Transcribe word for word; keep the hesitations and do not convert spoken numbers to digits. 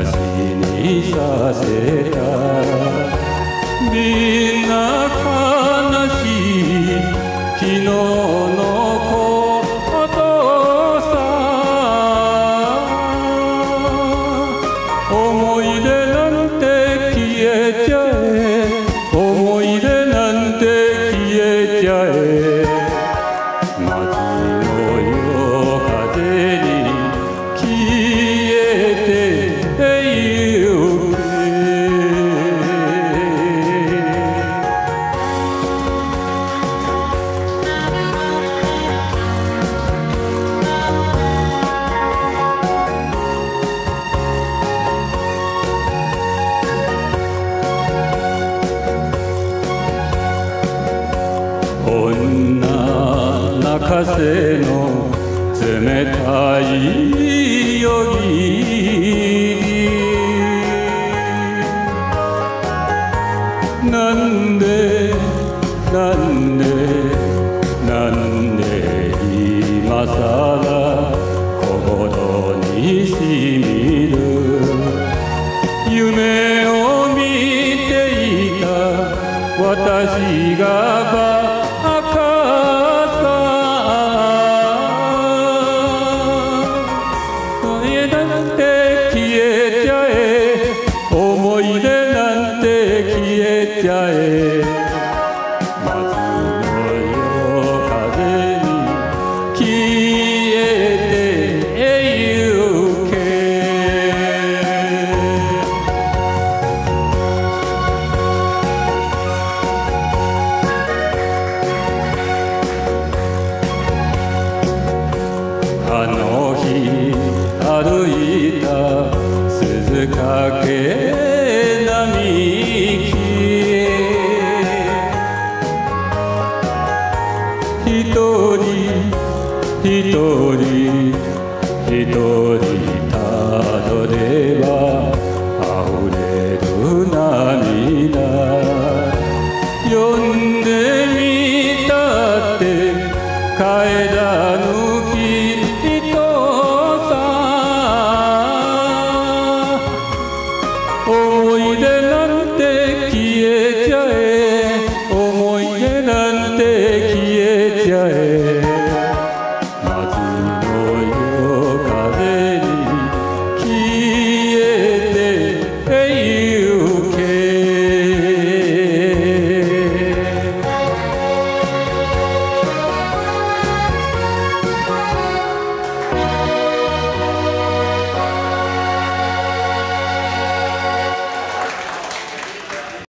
私にさせたみんな悲しい昨日のことさ思い出なんて消えちゃえ思い出なんて消えちゃえ街の夜風に消えてゆけ女泣かせの冷たい夜霧なんでなんでなんで今さら心にしみる夢を見ていた私がバカさ思い出なんて消えちゃえ思い出なんて消えちゃえ夏の夜風に消えてゆけあの日歩いた鈴懸並木一人一人